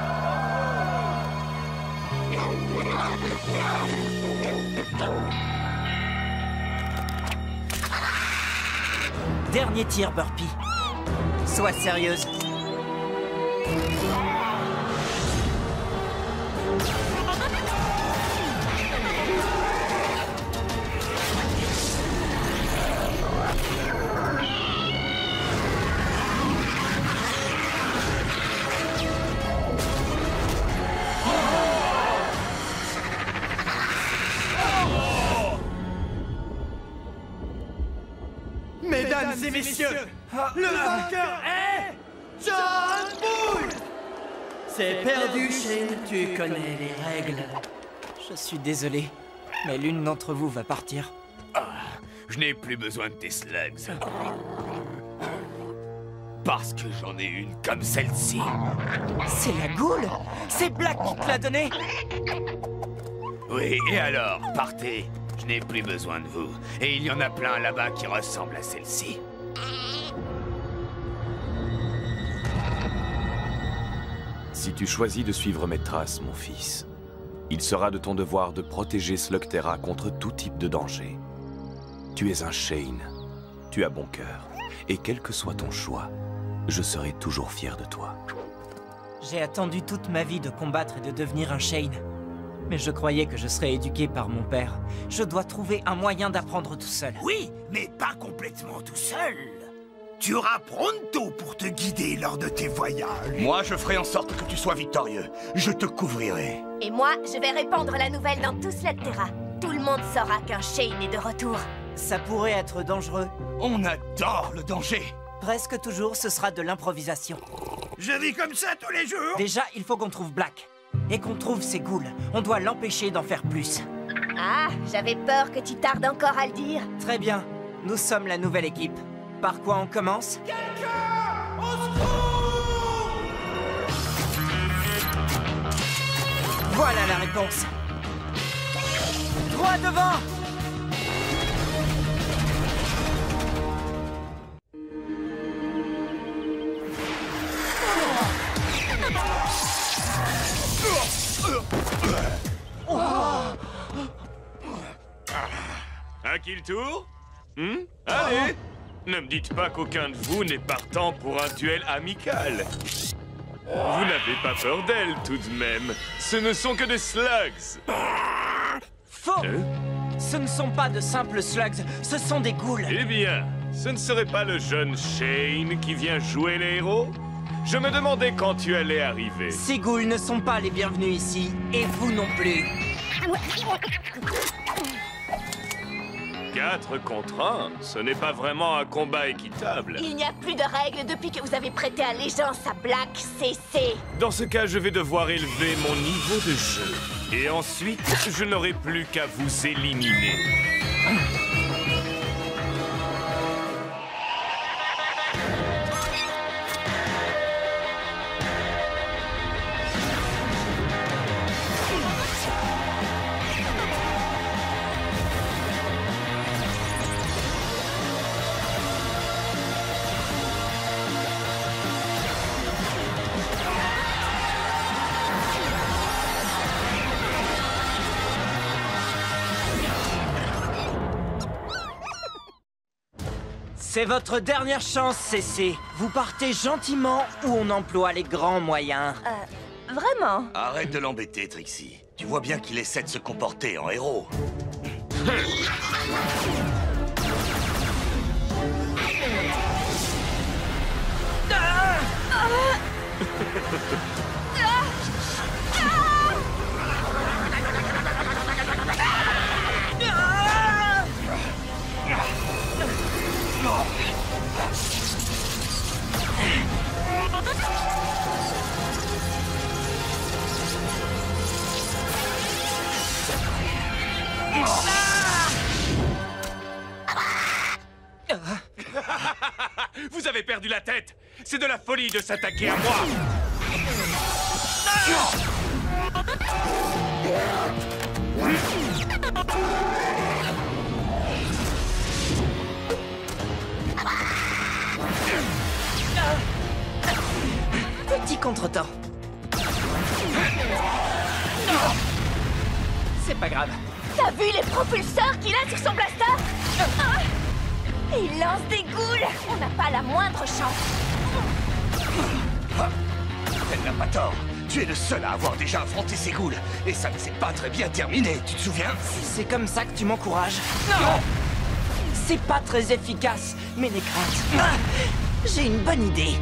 Dernier tir, Burpee. Sois sérieuse. Mesdames et messieurs, le vainqueur est John Bull! C'est perdu, Shane, tu connais les règles. Je suis désolé, mais l'une d'entre vous va partir. Je n'ai plus besoin de tes slugs. Parce que j'en ai une comme celle-ci. C'est la Ghoul? C'est Black qui te l'a donnée? Oui, et alors, partez. Je n'ai plus besoin de vous. Et il y en a plein là-bas qui ressemblent à celle-ci. Si tu choisis de suivre mes traces, mon fils, il sera de ton devoir de protéger Slugterra contre tout type de danger. Tu es un Shane. Tu as bon cœur. Et quel que soit ton choix, je serai toujours fier de toi. J'ai attendu toute ma vie de combattre et de devenir un Shane. Mais je croyais que je serais éduqué par mon père. Je dois trouver un moyen d'apprendre tout seul. Oui, mais pas complètement tout seul. Tu auras Pronto pour te guider lors de tes voyages. Moi, je ferai en sorte que tu sois victorieux. Je te couvrirai. Et moi, je vais répandre la nouvelle dans tout Slugterra. Tout le monde saura qu'un Shane est de retour. Ça pourrait être dangereux. On adore le danger. Presque toujours, ce sera de l'improvisation. Je vis comme ça tous les jours. Déjà, il faut qu'on trouve Black. Et qu'on trouve ses ghouls. On doit l'empêcher d'en faire plus. Ah, j'avais peur que tu tardes encore à le dire. Très bien. Nous sommes la nouvelle équipe. Par quoi on commence? Quelqu'un! Au secours! Voilà la réponse. Droit devant! À qui le tour? Allez! Ne me dites pas qu'aucun de vous n'est partant pour un duel amical. Vous n'avez pas peur d'elle, tout de même. Ce ne sont que des slugs. Faux! Ce ne sont pas de simples slugs, ce sont des ghouls. Eh bien, ce ne serait pas le jeune Shane qui vient jouer les héros? Je me demandais quand tu allais arriver. Ces ghouls ne sont pas les bienvenus ici, et vous non plus. 4 contre 1, ce n'est pas vraiment un combat équitable. Il n'y a plus de règles depuis que vous avez prêté allégeance à Black CC. Dans ce cas, je vais devoir élever mon niveau de jeu. Et ensuite, je n'aurai plus qu'à vous éliminer. C'est votre dernière chance, CC. Vous partez gentiment ou on emploie les grands moyens. Vraiment? Arrête de l'embêter, Trixie. Tu vois bien qu'il essaie de se comporter en héros. Vous avez perdu la tête! C'est de la folie de s'attaquer à moi! Petit contretemps. C'est pas grave. T'as vu les propulseurs qu'il a sur son blaster? Il lance des ghouls! On n'a pas la moindre chance. Elle n'a pas tort. Tu es le seul à avoir déjà affronté ces ghouls. Et ça ne s'est pas très bien terminé, tu te souviens? C'est comme ça que tu m'encourages. Non! C'est pas très efficace, mais n'aie crainte. J'ai une bonne idée.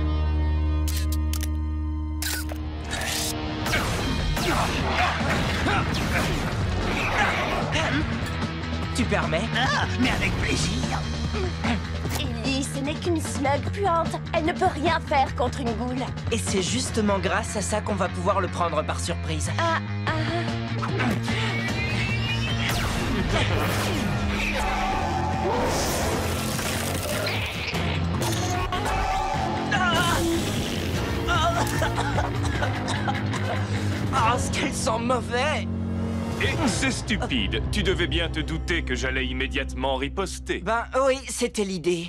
Tu permets? Ah, mais avec plaisir. Ellie, ce n'est qu'une slug puante. Elle ne peut rien faire contre une goule. Et c'est justement grâce à ça qu'on va pouvoir le prendre par surprise. Ah, ce qu'elle sent mauvais! Et c'est stupide. Tu devais bien te douter que j'allais immédiatement riposter. Ben oui, c'était l'idée.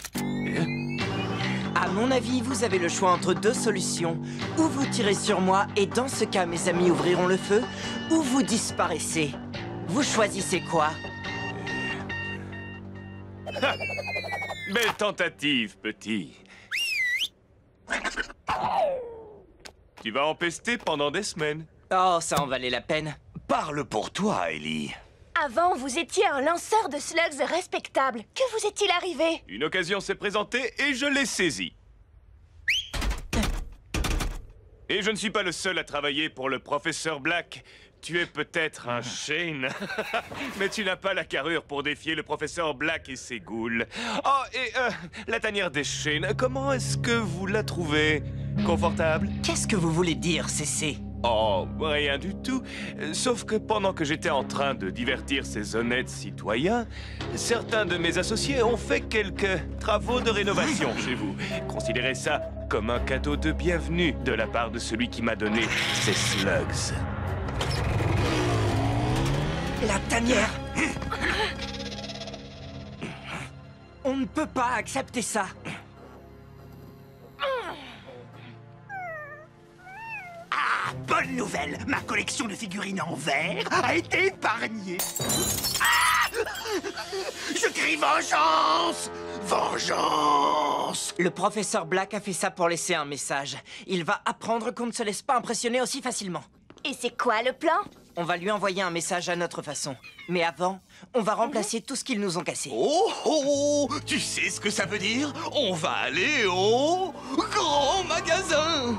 À mon avis, vous avez le choix entre deux solutions. Ou vous tirez sur moi, et dans ce cas, mes amis ouvriront le feu, ou vous disparaissez. Vous choisissez quoi? Belle tentative, petit. Tu vas empester pendant des semaines. Oh, ça en valait la peine. Parle pour toi, Ellie. Avant, vous étiez un lanceur de slugs respectable. Que vous est-il arrivé? Une occasion s'est présentée et je l'ai saisie. Et je ne suis pas le seul à travailler pour le professeur Black. Tu es peut-être un Shane, mais tu n'as pas la carrure pour défier le professeur Black et ses ghouls. Oh, et la tanière des Shane, comment est-ce que vous la trouvez? Confortable? Qu'est-ce que vous voulez dire, CC? Oh, rien du tout. Sauf que pendant que j'étais en train de divertir ces honnêtes citoyens, certains de mes associés ont fait quelques travaux de rénovation chez vous. Considérez ça comme un cadeau de bienvenue de la part de celui qui m'a donné ces slugs. La tanière! On ne peut pas accepter ça! Ah, bonne nouvelle! Ma collection de figurines en verre a été épargnée. Ah! Je crie vengeance! Vengeance! Le professeur Black a fait ça pour laisser un message. Il va apprendre qu'on ne se laisse pas impressionner aussi facilement. Et c'est quoi le plan? On va lui envoyer un message à notre façon. Mais avant, on va remplacer tout ce qu'ils nous ont cassé. Oh, oh, oh, tu sais ce que ça veut dire? On va aller au grand magasin.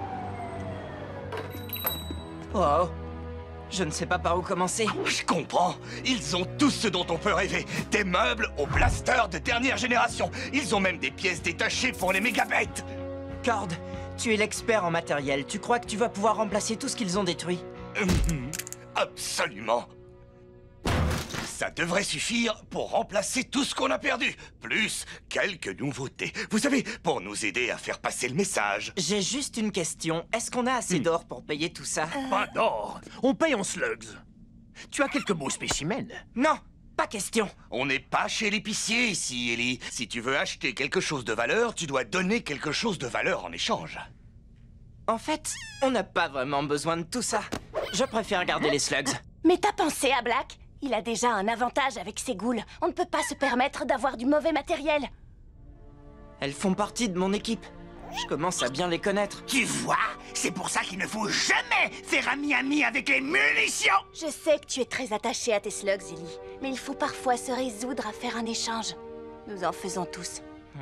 Oh, je ne sais pas par où commencer. Je comprends. Ils ont tout ce dont on peut rêver. Des meubles au blaster de dernière génération. Ils ont même des pièces détachées pour les mégabêtes. Cord, tu es l'expert en matériel. Tu crois que tu vas pouvoir remplacer tout ce qu'ils ont détruit? Absolument. Ça devrait suffire pour remplacer tout ce qu'on a perdu. Plus quelques nouveautés. Vous savez, pour nous aider à faire passer le message. J'ai juste une question. Est-ce qu'on a assez d'or pour payer tout ça? Pas d'or. On paye en slugs. Tu as quelques beaux spécimens? Non, pas question. On n'est pas chez l'épicier ici, Ellie. Si tu veux acheter quelque chose de valeur, tu dois donner quelque chose de valeur en échange. En fait, on n'a pas vraiment besoin de tout ça. Je préfère garder les slugs. Mais t'as pensé à Black? Il a déjà un avantage avec ses ghouls. On ne peut pas se permettre d'avoir du mauvais matériel. Elles font partie de mon équipe. Je commence à bien les connaître. Tu vois? C'est pour ça qu'il ne faut jamais faire ami-ami avec les munitions! Je sais que tu es très attaché à tes slugs, Ellie. Mais il faut parfois se résoudre à faire un échange. Nous en faisons tous.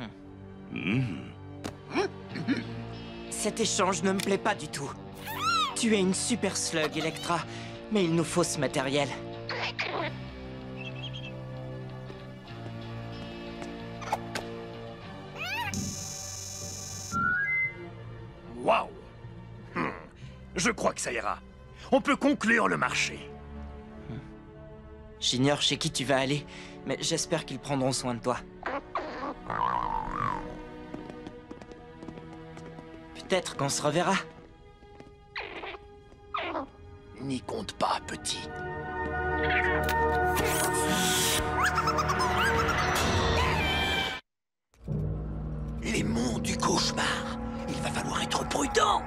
Cet échange ne me plaît pas du tout. Tu es une super slug, Electra. Mais il nous faut ce matériel. Waouh! Je crois que ça ira. On peut conclure le marché. J'ignore chez qui tu vas aller, mais j'espère qu'ils prendront soin de toi. Peut-être qu'on se reverra. N'y compte pas, petit. Les monts du cauchemar. Il va falloir être prudent.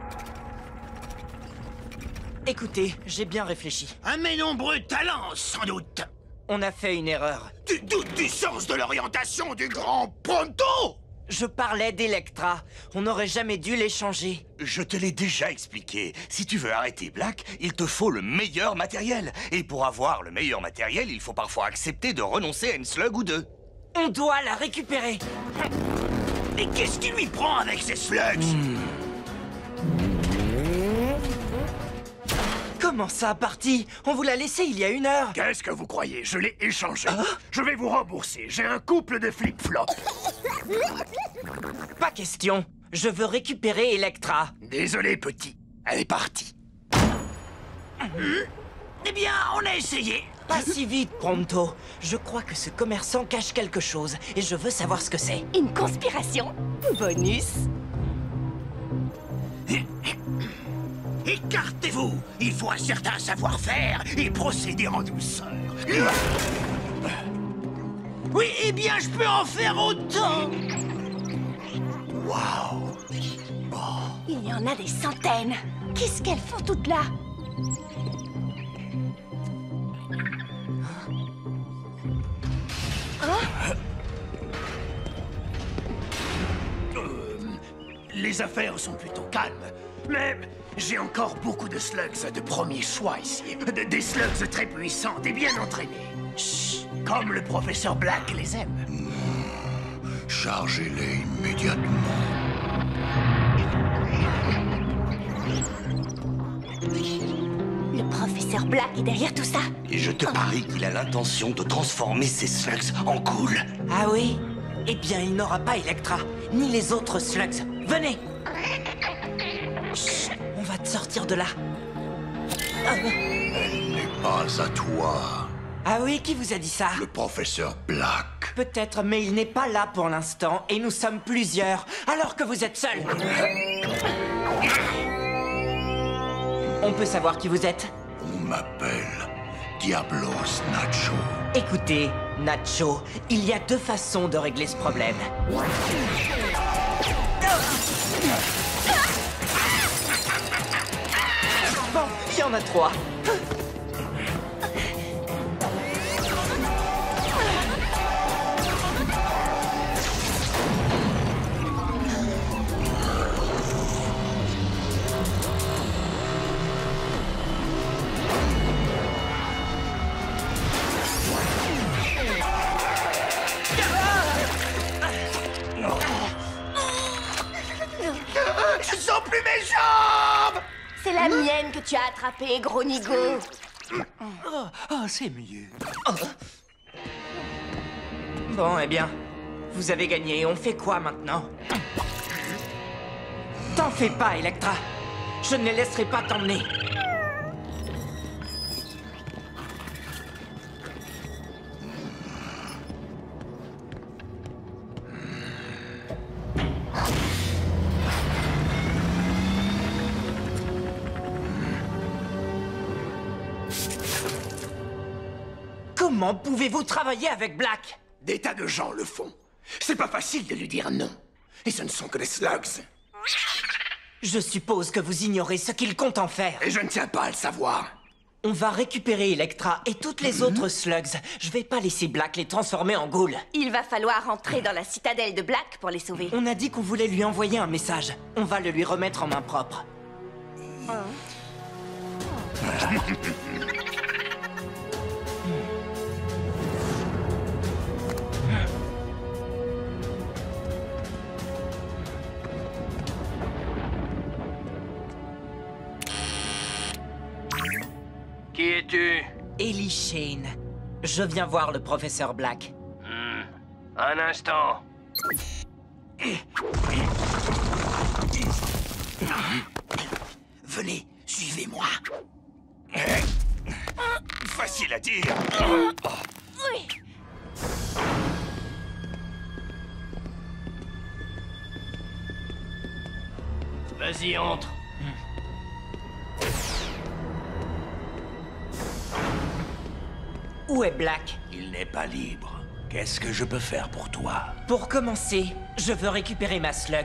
Écoutez, j'ai bien réfléchi. Un mes nombreux talents, sans doute. On a fait une erreur. Tu doutes du sens de l'orientation du grand Pronto? Je parlais d'Electra. On n'aurait jamais dû l'échanger. Je te l'ai déjà expliqué. Si tu veux arrêter Black, il te faut le meilleur matériel. Et pour avoir le meilleur matériel, il faut parfois accepter de renoncer à une slug ou deux. On doit la récupérer. Mais qu'est-ce qui lui prend avec ces slugs? Comment ça, parti? On vous l'a laissé il y a 1 heure. Qu'est-ce que vous croyez? Je l'ai échangé. Je vais vous rembourser. J'ai un couple de flip-flops. Pas question. Je veux récupérer Electra. Désolé, petit. Elle est partie. Eh bien, on a essayé. Pas si vite, Pronto. Je crois que ce commerçant cache quelque chose et je veux savoir ce que c'est. Une conspiration? Bonus? Écartez-vous. Il faut un certain savoir-faire et procéder en douceur. Oui, eh bien, je peux en faire autant. Waouh. Il y en a des centaines. Qu'est-ce qu'elles font toutes là? Les affaires sont plutôt calmes. Mais j'ai encore beaucoup de slugs de premier choix ici. Des slugs très puissants et bien entraînés. Chut, comme le professeur Black les aime. Chargez-les immédiatement. Le professeur Black est derrière tout ça. Et je te parie qu'il a l'intention de transformer ces slugs en ghouls. Ah oui? Eh bien, il n'aura pas Electra, ni les autres slugs. Venez! Chut, on va te sortir de là. Elle n'est pas à toi. Ah oui, qui vous a dit ça? Le professeur Black. Peut-être, mais il n'est pas là pour l'instant, et nous sommes plusieurs, alors que vous êtes seuls. On peut savoir qui vous êtes? On m'appelle Diablos Nacho. Écoutez, Nacho, il y a deux façons de régler ce problème. Bon, il y en a trois. Je sens plus mes jambes! C'est la mienne que tu as attrapée, gros nigo. C'est mieux. Bon, eh bien, vous avez gagné. On fait quoi maintenant? T'en fais pas, Electra. Je ne les laisserai pas t'emmener. Comment pouvez-vous travailler avec Black? Des tas de gens le font. C'est pas facile de lui dire non. Et ce ne sont que des slugs. Je suppose que vous ignorez ce qu'il compte en faire. Et je ne tiens pas à le savoir. On va récupérer Electra et toutes les autres slugs. Je vais pas laisser Black les transformer en ghouls. Il va falloir entrer dans la citadelle de Black pour les sauver. On a dit qu'on voulait lui envoyer un message. On va le lui remettre en main propre. Qui es-tu? Ellie Shane. Je viens voir le professeur Black. Un instant. Venez, suivez-moi. Facile à dire. Oui. Vas-y, entre. Où est Black? Il n'est pas libre. Qu'est-ce que je peux faire pour toi? Pour commencer, je veux récupérer ma slug.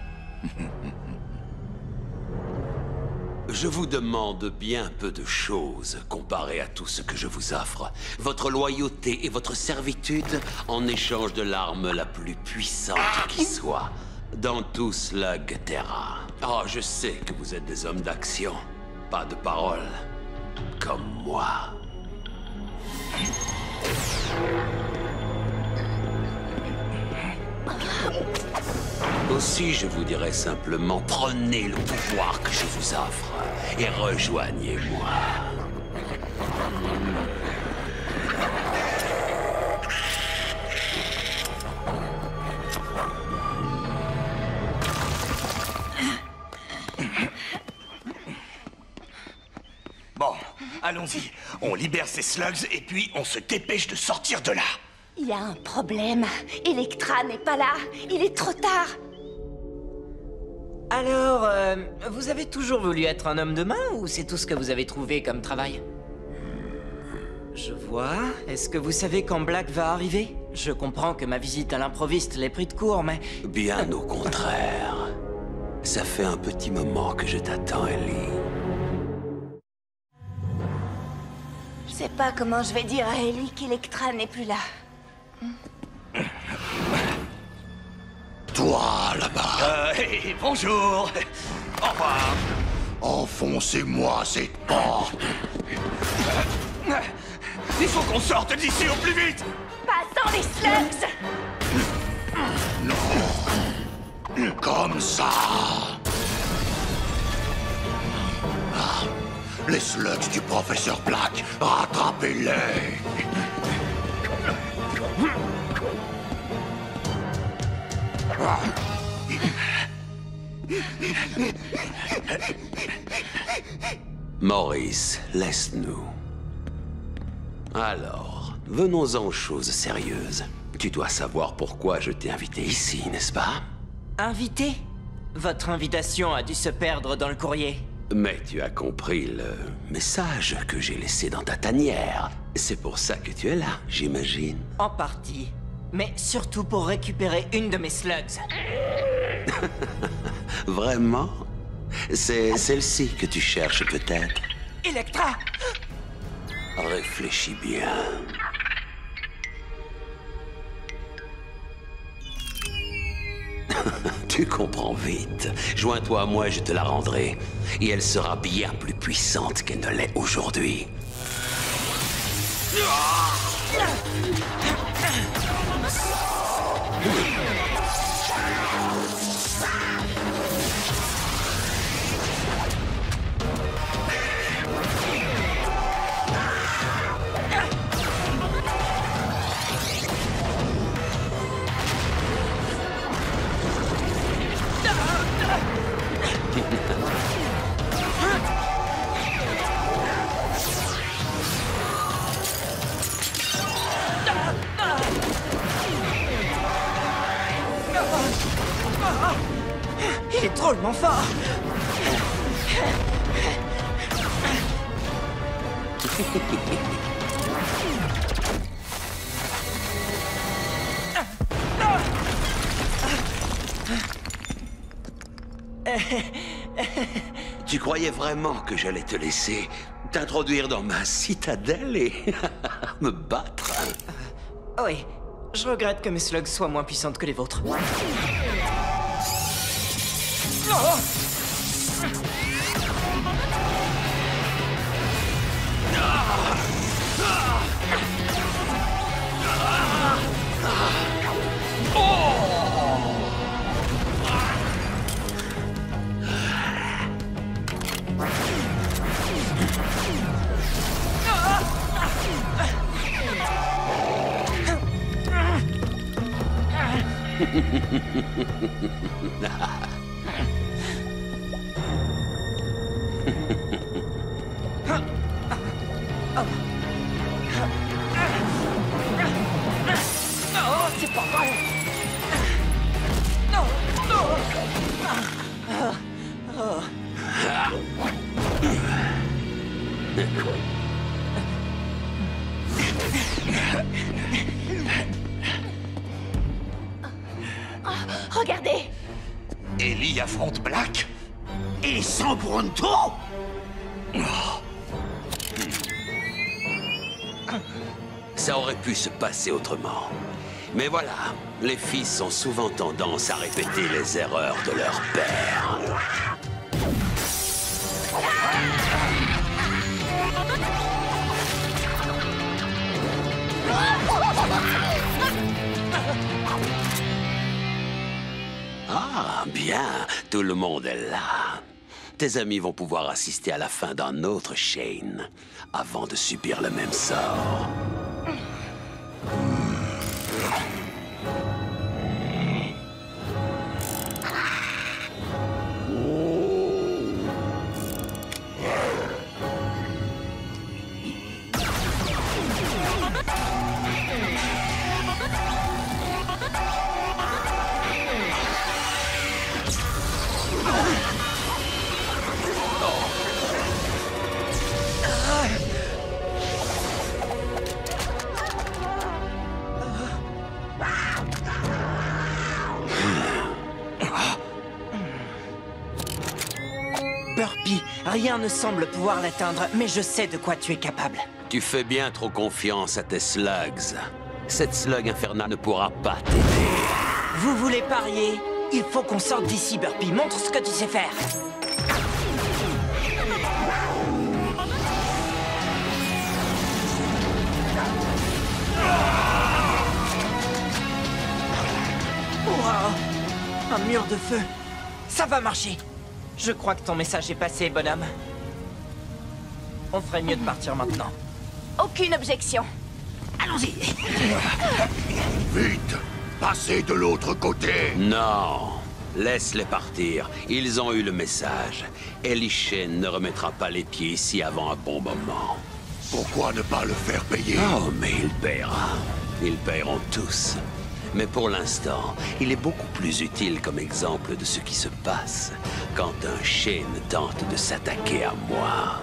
Je vous demande bien peu de choses comparé à tout ce que je vous offre. Votre loyauté et votre servitude en échange de l'arme la plus puissante qui soit dans tout Slug Terra. Oh, je sais que vous êtes des hommes d'action, pas de parole, comme moi. Aussi, je vous dirais simplement, prenez le pouvoir que je vous offre et rejoignez-moi. Bon, allons-y. On libère ces slugs et puis on se dépêche de sortir de là. Il y a un problème. Electra n'est pas là. Il est trop tard. Alors, vous avez toujours voulu être un homme de main ou c'est tout ce que vous avez trouvé comme travail? Je vois. Est-ce que vous savez quand Black va arriver? Je comprends que ma visite à l'improviste l'ait pris de court, mais... Bien au contraire. Ça fait un petit moment que je t'attends, Ellie. Je sais pas comment je vais dire à Ellie qu'Electra n'est plus là. Toi, là-bas. Bonjour. Au revoir. Enfoncez-moi cette porte. Il faut qu'on sorte d'ici au plus vite. Pas sans les slugs. Non. Comme ça. Ah, les slugs du professeur Black, rattrapez-les. Maurice, laisse-nous. Alors, venons-en aux choses sérieuses. Tu dois savoir pourquoi je t'ai invité ici, n'est-ce pas? Invité? Votre invitation a dû se perdre dans le courrier. Mais tu as compris le message que j'ai laissé dans ta tanière. C'est pour ça que tu es là, j'imagine. En partie. Mais surtout pour récupérer une de mes slugs. Vraiment? C'est celle-ci que tu cherches peut-être? Electra! Réfléchis bien. Tu comprends vite. Joins-toi à moi, je te la rendrai. Et elle sera bien plus puissante qu'elle ne l'est aujourd'hui. Il est drôlement fort. Tu croyais vraiment que j'allais te laisser t'introduire dans ma citadelle et me battre? Oui, je regrette que mes slugs soient moins puissantes que les vôtres. Non, c'est pas vrai. Non, non. Regardez. Ellie affronte Black? Et sans Bronto? Ça aurait pu se passer autrement. Mais voilà, les fils ont souvent tendance à répéter les erreurs de leur père. Ah, bien, tout le monde est là. Tes amis vont pouvoir assister à la fin d'un autre Shane, avant de subir le même sort. Burpy, rien ne semble pouvoir l'atteindre, mais je sais de quoi tu es capable. Tu fais bien trop confiance à tes slugs. Cette slug infernale ne pourra pas t'aider. Vous voulez parier? Il faut qu'on sorte d'ici, Burpy. Montre ce que tu sais faire. Wow. Un mur de feu. Ça va marcher. Je crois que ton message est passé, bonhomme. On ferait mieux de partir maintenant. Aucune objection. Allons-y. Vite, passez de l'autre côté. Non, laisse-les partir. Ils ont eu le message. Ellie Shane ne remettra pas les pieds ici avant un bon moment. Pourquoi ne pas le faire payer? Oh, mais il paiera. Ils paieront tous. Mais pour l'instant, il est beaucoup plus utile comme exemple de ce qui se passe quand un Shane tente de s'attaquer à moi.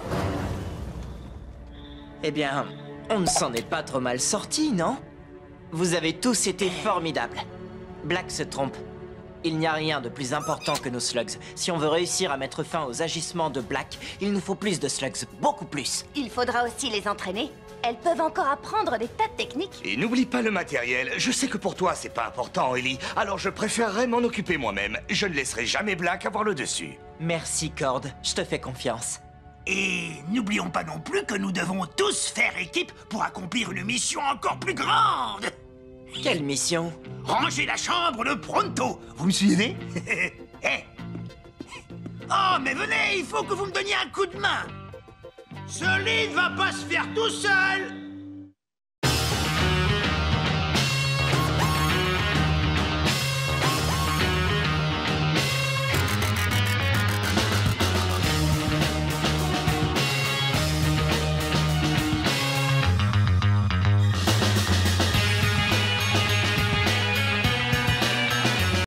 Eh bien, on ne s'en est pas trop mal sortis, non? Vous avez tous été formidables. Black se trompe. Il n'y a rien de plus important que nos slugs. Si on veut réussir à mettre fin aux agissements de Black, il nous faut plus de slugs, beaucoup plus. Il faudra aussi les entraîner. Elles peuvent encore apprendre des tas de techniques. Et n'oublie pas le matériel. Je sais que pour toi, c'est pas important, Ellie. Alors je préférerais m'en occuper moi-même. Je ne laisserai jamais Black avoir le dessus. Merci, Cord. Je te fais confiance. Et n'oublions pas non plus que nous devons tous faire équipe pour accomplir une mission encore plus grande. Quelle mission? Ranger la chambre de pronto. Vous me suivez? Eh. Oh, mais venez, il faut que vous me donniez un coup de main. Ce lit ne va pas se faire tout seul.